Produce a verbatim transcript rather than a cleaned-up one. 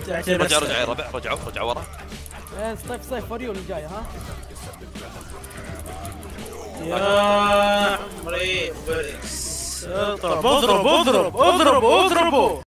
رجع رجع يا ربع، رجعوا رجعوا ورا. ايه صيف صيف فوريو اللي جاي ها. يا عمري بريكس. اضرب اضرب اضرب اضرب اضربوا.